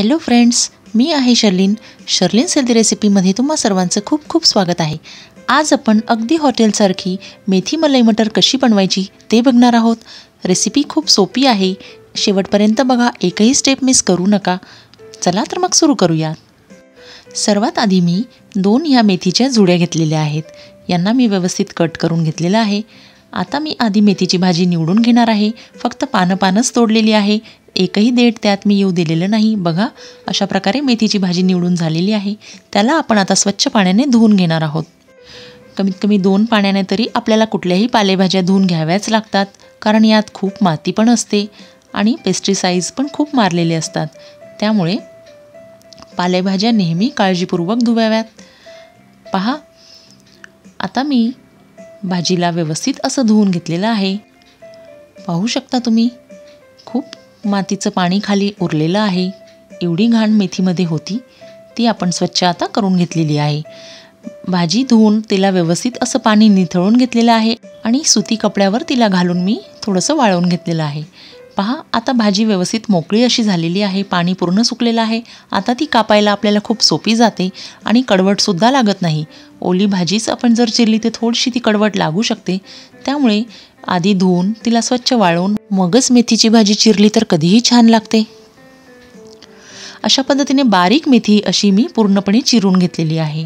Hello friends, मी आहे शर्लिन्स healthy रेसिपीमध्ये तुम्हा सर्वांचं खूप खूप स्वागत आहे। आज आपण अगदी हॉटेलसारखी मेथी मलाई मटर कशी बनवायची ते बघणार आहोत। रेसिपी खूप सोपी आहे, शेवटपर्यंत बघा, एकही स्टेप मिस करू नका। चला तर मग सुरू करूया। सर्वात आधी मी 2 ह्या मेथीच्या जुड्या घेतलेल्या आहेत, यांना मी व्यवस्थित कट करून घेतलेलं आहे। आता मी आधी मेथीची भाजी निवडून घेणार आहे। फक्त पानंच तोडलेली आहे, एकही देठ त्यात मी येऊ दिलेलं नाही। बघा, अशा प्रकारे मेथीची भाजी निवडून झालेली आहे। त्याला आपण आता स्वच्छ पाण्याने धुवून घेणार आहोत। कमीत कमी 2 पाण्याने तरी आपल्याला कुठल्याही पालेभाज्या धुवून घ्याव्याच लागतात, कारण यात खूप माती पण असते आणि पेस्टिसाइड्स पण खूप मारलेले असतात। त्यामुळे पालेभाज्या नेहमी काळजीपूर्वक धुवाव्यात। पहा, आता मी भाजीला व्यवस्थित असं धुवून घेतलेलं आहे। पाहू शकता तुम्ही, खूप मातीचं पाणी खाली उरलेलं आहे। एवढी घाण मेथीमध्ये होती, ती आपण स्वच्छ आता करून घेतलेली आहे। भाजी धुवून तिला व्यवस्थित असं पाणी निथळून घेतलेलं आहे आणि सुती कपड्यावर तिला घालून मी थोडंसं वाळवून घेतलेलं आहे। पहा, आता भाजी व्यवस्थित मोकळी अशी झालेली आहे, पाणी पूर्ण सुकलेलं आहे। आता ती कापायला आपल्याला खूप सोपी जाते आणि कडवटसुद्धा लागत नाही। ओली भाजीच आपण जर चिरली तर थोडीशी ती कडवट लागू शकते, त्यामुळे आधी धुवून तिला स्वच्छ वाळवून मगच मेथीची भाजी चिरली तर कधीही छान लागते। अशा पद्धतीने बारीक मेथी अशी मी पूर्णपणे चिरून घेतलेली आहे।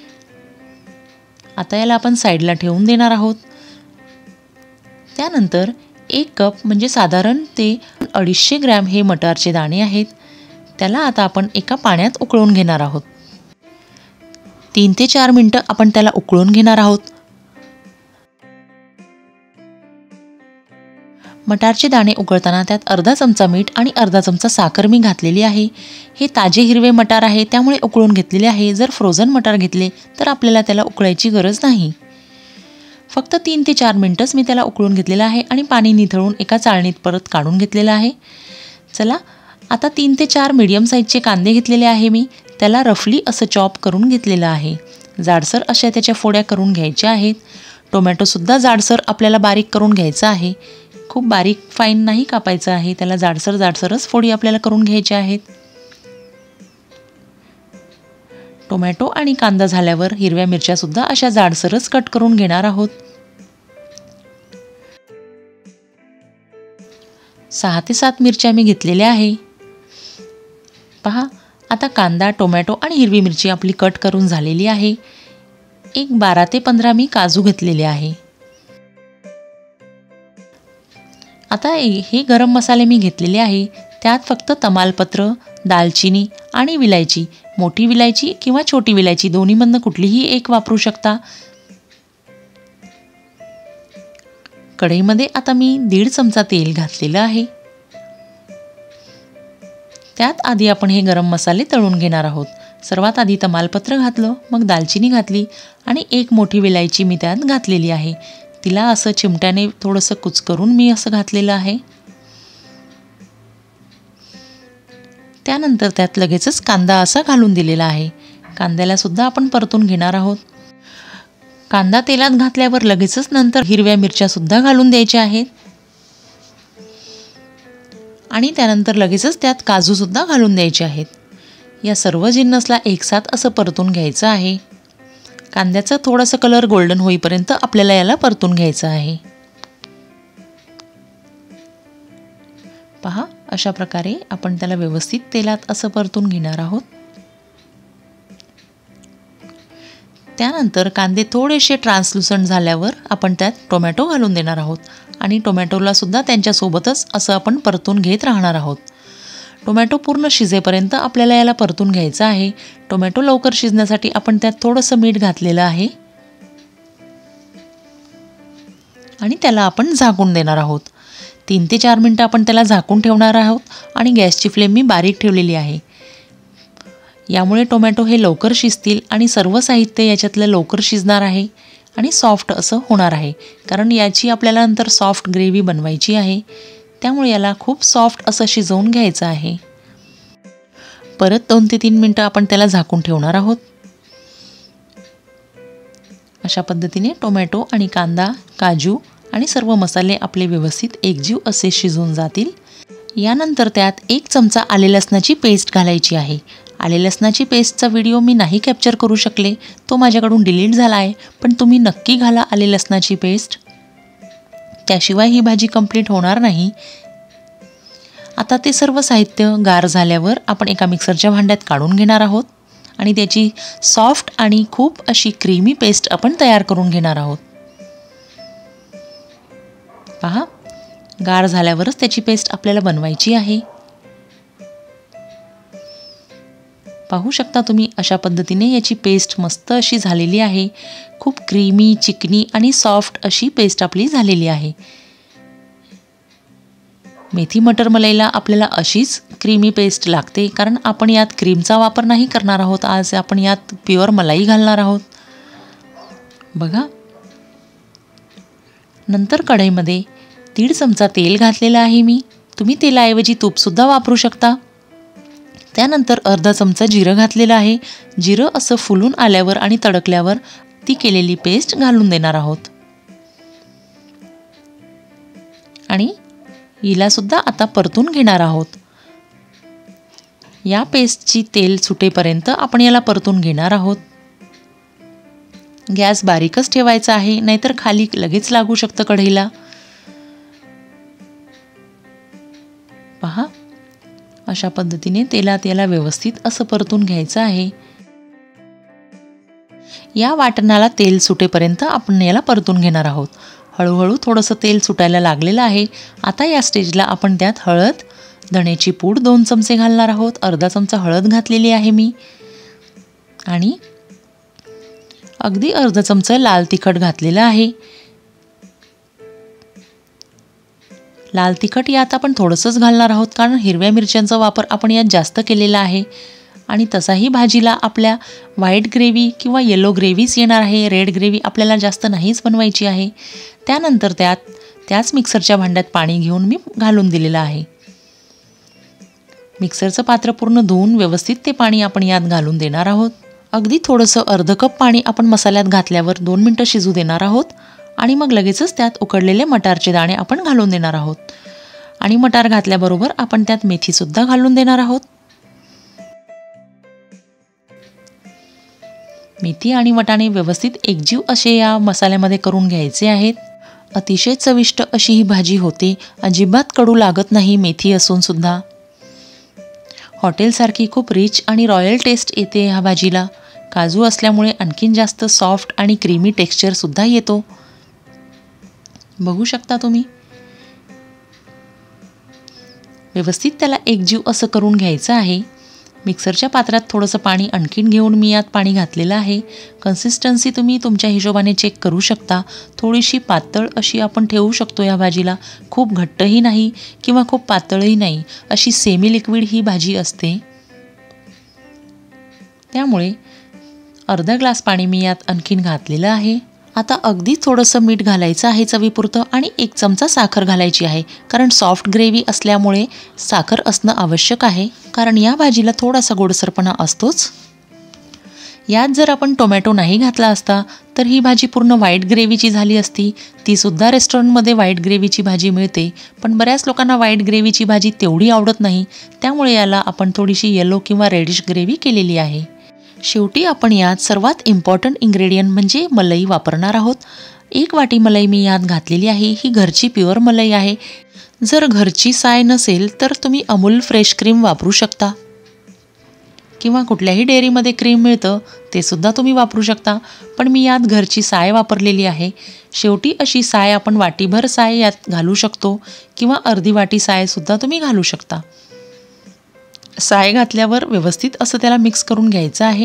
आता याला आपण साईडला ठेवून देणार आहोत। त्यानंतर 1 कप म्हणजे साधारण ते 250 ग्रॅम हे मटारचे दाणे आहेत। त्याला आता आपण एका पाण्यात उकळून घेणार आहोत। 3 ते 4 मिनिटं आपण त्याला उकळून घेणार आहोत। मटारचे दाणे उकळताना त्यात अर्धा चमचा मीठ आणि अर्धा चमचा साखर मी घातलेली आहे। हे ताजे हिरवे मटार आहे, त्यामुळे उकळून घेतलेले आहे। जर फ्रोझन मटार घेतले तर आपल्याला त्याला उकळायची गरज नाही। फक्त 3 ते 4 मिनिटच मी त्याला उकळून घेतलेलं आहे आणि पाणी निथळून एका चाळणीत परत काढून घेतलेलं आहे। चला, आता 3 ते 4 मीडियम साईजचे कांदे घेतलेले आहे मी, त्याला रफली असं चॉप करून घेतलेलं आहे। जाडसर अशा त्याच्या फोड्या करून घ्यायच्या आहेत। टोमॅटोसुद्धा जाडसर आपल्याला बारीक करून घ्यायचं आहे, खूप बारीक फाईन नाही कापायचं आहे, त्याला जाडसरच फोडी आपल्याला करून घ्यायच्या आहेत। टोमॅटो आणि कांदा झाल्यावर हिरव्या मिरच्यासुद्धा अशा जाडसरच कट करून घेणार आहोत। 6 ते 7 मिरच्या मी घेतलेल्या आहे। पहा, आता कांदा, टोमॅटो आणि हिरवी मिरची आपली कट करून झालेली आहे। 12 ते 15 मी काजू घेतलेले आहे। आता हे गरम मसाले मी घेतलेले आहे, त्यात फक्त तमालपत्र, दालचिनी आणि विलायची, मोठी विलायची किंवा छोटी विलायची दोन्हीमधनं कुठलीही एक वापरू शकता। कढईमध्ये आता मी 1.5 चमचा तेल घातलेलं आहे। त्यात आधी आपण हे गरम मसाले तळून घेणार आहोत। सर्वात आधी तमालपत्र घातलं, मग दालचिनी घातली आणि 1 मोठी विलायची मी त्यात घातलेली आहे। तिला असं चिमट्याने थोडंसं कुचकरून मी असं घातलेलं आहे। त्यानंतर त्यात लगेचच कांदा असा घालून दिलेला आहे। कांद्याला सुद्धा आपण परतून घेणार आहोत। कांदा तेलात घातल्यावर लगेचच नंतर हिरव्या मिरच्या सुद्धा घालून द्यायच्या आहेत आणि त्यानंतर लगेचच त्यात काजू सुद्धा घालून द्यायचे आहेत। या सर्व जिन्नसला एकसाथ असं परतून घ्यायचं आहे। कांद्याचा थोडासा कलर गोल्डन होईपर्यंत आपल्याला याला परतून घ्यायचं आहे। पहा, अशा प्रकारे आपण त्याला व्यवस्थित तेलात असं परतून घेणार आहोत। त्यानंतर कांदे थोडेसे ट्रान्सलुसंट झाल्यावर आपण त्यात टोमॅटो घालून देणार आहोत आणि टोमॅटोला सुद्धा त्यांच्यासोबतच असं आपण परतून घेत राहणार आहोत। टोमॅटो पूर्ण शिजेपर्यंत आपल्याला याला परतून घ्यायचं आहे। टोमॅटो लवकर शिजण्यासाठी आपण त्यात थोडंसं मीठ घातलेलं आहे आणि त्याला आपण झाकून देणार आहोत। 3 ते 4 मिनिटं आपण त्याला झाकून ठेवणार आहोत आणि गॅसची फ्लेम मी बारीक ठेवलेली आहे। यामुळे टोमॅटो हे लवकर शिजतील आणि सर्व साहित्य याच्यातलं लवकर शिजणार आहे आणि सॉफ्ट असं होणार आहे, कारण याची आपल्याला नंतर सॉफ्ट ग्रेव्ही बनवायची आहे। त्यामुळे याला खूप सॉफ्ट असं शिजवून घ्यायचं आहे। परत 2 ते 3 मिनिटं आपण त्याला झाकून ठेवणार आहोत। अशा पद्धतीने टोमॅटो आणि कांदा, काजू आणि सर्व मसाले आपले व्यवस्थित एकजीव असे शिजून जातील। यानंतर त्यात 1 चमचा आले लसणाची पेस्ट घालायची आहे। आले लसणाची पेस्टचा व्हिडिओ मी नाही कॅप्चर करू शकले, तो माझ्याकडून डिलीट झाला आहे, पण तुम्ही नक्की घाला आले लसणाची पेस्ट, त्याशिवाय ही भाजी कंप्लीट होणार नाही। आता ते सर्व साहित्य गार झाल्यावर आपण एका मिक्सरच्या भांड्यात काढून घेणार आहोत आणि त्याची सॉफ्ट आणि खूप अशी क्रीमी पेस्ट आपण तयार करून घेणार आहोत। पहा, गार झाल्यावरच त्याची पेस्ट आपल्याला बनवायची आहे। पाहू शकता तुम्ही, अशा पद्धतीने याची पेस्ट मस्त अशी झालेली आहे। खूप क्रीमी, चिकनी आणि सॉफ्ट अशी पेस्ट आपली झालेली आहे। मेथी मटरमलईला आपल्याला अशीच क्रीमी पेस्ट लागते, कारण आपण यात क्रीमचा वापर नाही करणार आहोत। आज आपण यात प्युअर मलाई घालणार आहोत। बघा, नंतर कढईमध्ये 1.5 चमचा तेल घातलेलं आहे मी। तुम्ही तेलाऐवजी तूपसुद्धा वापरू शकता। त्यानंतर अर्धा चमचा जिरं घातलेलं आहे। जिरं असं फुलून आल्यावर आणि तडकल्यावर ती केलेली पेस्ट घालून देणार आहोत आणि हिला सुद्धा आता परतून घेणार आहोत। या पेस्टची तेल सुटेपर्यंत आपण याला परतून घेणार आहोत। गॅस बारीकच ठेवायचा आहे, नाहीतर खाली लगेच लागू शकतं कढईला। पहा, अशा पद्धतीने तेलात याला व्यवस्थित असं परतून घ्यायचं आहे। या वाटणाला तेल सुटेपर्यंत आपण याला परतून घेणार आहोत। हळूहळू थोडंसं तेल सुटायला लागलेलं आहे। आता या स्टेजला आपण त्यात हळद, धण्याची पूड 2 चमचे घालणार आहोत। अर्धा चमचा हळद घातलेली आहे मी आणि अगदी अर्धा चमचा लाल तिखट घातलेलं आहे। लाल तिखट यात आपण थोडंसंच घालणार आहोत, कारण हिरव्या मिरच्यांचा वापर आपण यात जास्त केलेला आहे आणि तसाही भाजीला आपल्या व्हाईट ग्रेव्ही किंवा येलो ग्रेव्हीच येणार आहे। रेड ग्रेव्ही आपल्याला जास्त नाहीच बनवायची आहे। त्यानंतर त्याच मिक्सरच्या भांड्यात पाणी घेऊन मी घालून दिलेलं आहे। मिक्सरचं पात्र पूर्ण धुवून व्यवस्थित ते पाणी आपण यात घालून देणार आहोत। अगदी थोडंसं अर्ध कप पाणी आपण मसाल्यात घातल्यावर 2 मिनिटं शिजू देणार आहोत आणि मग लगेचच त्यात उकडलेले मटारचे दाणे आपण घालून देणार आहोत आणि मटार घातल्याबरोबर आपण त्यात मेथीसुद्धा घालून देणार आहोत। मेथी आणि वाटाणे व्यवस्थित एकजीव असे या मसाल्यामध्ये करून घ्यायचे आहेत। अतिशय चविष्ट अशी ही भाजी होते, अजिबात कडू लागत नाही मेथी असून सुद्धा। हॉटेलसारखी खूप रिच आणि रॉयल टेस्ट येते ह्या भाजीला। काजू असल्यामुळे आणखीन जास्त सॉफ्ट आणि क्रीमी टेक्स्चर सुद्धा येतो। बघू शकता तुम्ही, व्यवस्थित त्याला एकजीव असं करून घ्यायचं आहे। मिक्सरच्या पात्रात थोडंसं पाणी आणखीन घेऊन मी यात पाणी घातलेलं आहे। कन्सिस्टन्सी तुम्ही तुमच्या हिशोबाने चेक करू शकता। थोडीशी पातळ अशी आपण ठेवू शकतो या भाजीला, खूप घट्टही नाही किंवा खूप पातळही नाही, अशी सेमी लिक्विड ही भाजी असते। त्यामुळे अर्धा ग्लास पाणी मी यात आणखीन घातलेलं आहे। आता अगदी थोडंसं मीठ घालायचं आहे चवीपुरतं आणि 1 चमचा साखर घालायची आहे, कारण सॉफ्ट ग्रेव्ही असल्यामुळे साखर असणं आवश्यक आहे, कारण या भाजीला थोडासा गोडसरपणा असतोच। यात जर आपण टोमॅटो नाही घातला असता तर ही भाजी पूर्ण व्हाईट ग्रेव्हीची झाली असती। ती सुद्धा रेस्टॉरंटमध्ये व्हाईट ग्रेव्हीची भाजी मिळते, पण बऱ्याच लोकांना व्हाईट ग्रेव्हीची भाजी तेवढी आवडत नाही, त्यामुळे याला आपण थोडीशी येलो किंवा रेडिश ग्रेव्ही केलेली आहे। शेवटी आपण यात सर्वात इम्पॉर्टंट इन्ग्रेडियंट म्हणजे मलाई वापरणार आहोत। 1 वाटी मलाई मी यात घातलेली आहे। ही घरची प्युअर मलाई आहे। जर घरची साय नसेल तर तुम्ही अमूल फ्रेश क्रीम वापरू शकता किंवा कुठल्याही डेअरीमध्ये क्रीम मिळतं ते सुद्धा तुम्ही वापरू शकता, पण मी यात घरची साय वापरलेली आहे। शेवटी अशी साय आपण वाटीभर साय यात घालू शकतो किंवा अर्धी वाटी सायसुद्धा तुम्ही घालू शकता। साय घातल्यावर व्यवस्थित असं त्याला मिक्स करून घ्यायचं आहे।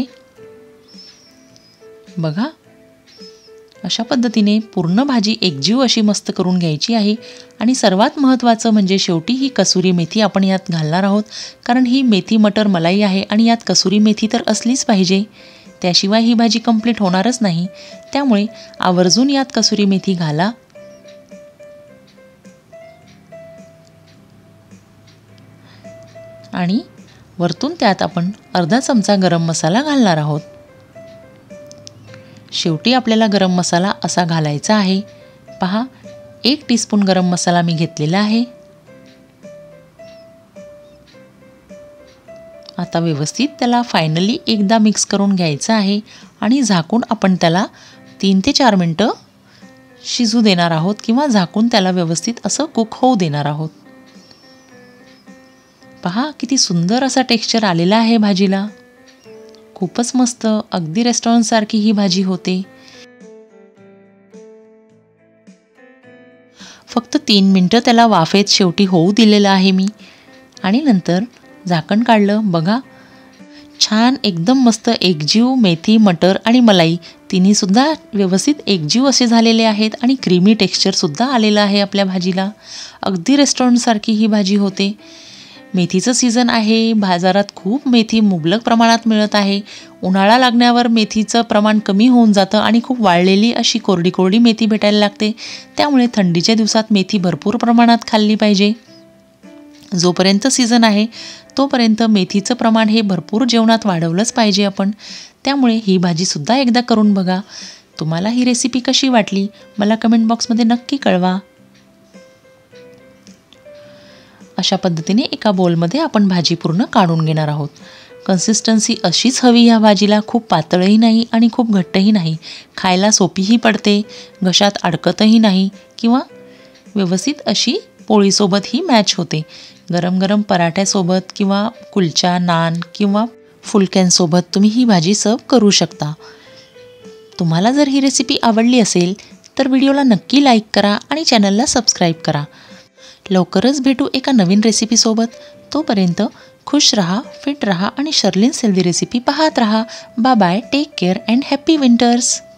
बघा, अशा पद्धतीने पूर्ण भाजी एकजीव अशी मस्त करून घ्यायची आहे आणि सर्वात महत्त्वाचं म्हणजे शेवटी ही कसुरी मेथी आपण यात घालणार आहोत, कारण ही मेथी मटर मलाई आहे आणि यात कसुरी मेथी तर असलीच पाहिजे, त्याशिवाय ही भाजी कंप्लीट होणारच नाही। त्यामुळे आवर्जून यात कसुरी मेथी घाला आणि वरतून त्यात आपण अर्धा चमचा गरम मसाला घालणार आहोत। शेवटी आपल्याला गरम मसाला असा घालायचा आहे। पहा, 1 टीस्पून गरम मसाला मी घेतलेला आहे। आता व्यवस्थित त्याला फायनली एकदा मिक्स करून घ्यायचं आहे आणि झाकून आपण त्याला 3 ते 4 मिनटं शिजू देणार आहोत किंवा झाकून त्याला व्यवस्थित असं कुक होऊ देणार आहोत. पहा किती सुंदर असा टेक्स्चर आलेला आहे भाजीला. खूपच मस्त, अगदी रेस्टॉरंटसारखी ही भाजी होते. फक्त 3 मिनटं त्याला वाफेत शेवटी होऊ दिलेलं आहे मी आणि नंतर झाकण काढलं. बघा छान एकदम मस्त एकजीव मेथी, मटर आणि मलाई तिन्हीसुद्धा व्यवस्थित एकजीव असे झालेले आहेत आणि क्रीमी टेक्स्चरसुद्धा आलेलं आहे आपल्या भाजीला. अगदी रेस्टॉरंटसारखी ही भाजी होते. मेथीचं सीझन आहे, बाजारात खूप मेथी मुबलक प्रमाणात मिळत आहे. उन्हाळा लागण्यावर मेथीचं प्रमाण कमी होऊन जातं आणि खूप वाळलेली अशी कोरडी कोरडी मेथी भेटायला लागते. त्यामुळे थंडीच्या दिवसात मेथी भरपूर प्रमाणात खाल्ली पाहिजे. जोपर्यंत सीझन आहे तोपर्यंत मेथीचं प्रमाण हे भरपूर जेवणात वाढवलंच पाहिजे आपण. त्यामुळे ही भाजीसुद्धा एकदा करून बघा. तुम्हाला ही रेसिपी कशी वाटली मला कमेंट बॉक्समध्ये नक्की कळवा. अशा पद्धतीने एका बोलमध्ये आपण भाजी पूर्ण काढून घेणार आहोत. कन्सिस्टन्सी अशीच हवी ह्या भाजीला, खूप पातळही नाही आणि खूप घट्टही नाही. खायला सोपीही पडते, घशात अडकतही नाही किंवा व्यवस्थित अशी पोळीसोबत ही मॅच होते. गरम गरम पराठ्यासोबत किंवा कुलचा, नान किंवा फुलक्यांसोबत तुम्ही ही भाजी सर्व करू शकता. तुम्हाला जर ही रेसिपी आवडली असेल तर व्हिडिओला नक्की लाईक करा आणि चॅनलला सबस्क्राईब करा. लवकरच भेटू एका नवीन रेसिपीसोबत. तोपर्यंत खुश रहा, फिट रहा आणि शर्लिन्स हेल्दी रेसिपी पाहत रहा. Bye bye, take care and happy winters.